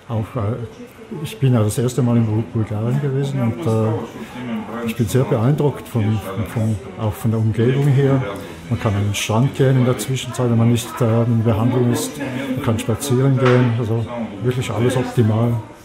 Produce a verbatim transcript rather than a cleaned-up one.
auch, äh, ich bin ja das erste Mal in Bul Bulgarien gewesen und äh, ich bin sehr beeindruckt von, von, auch von der Umgebung her. Man kann an den Strand gehen in der Zwischenzeit, wenn man nicht äh, in Behandlung ist. Man kann spazieren gehen, also wirklich alles optimal.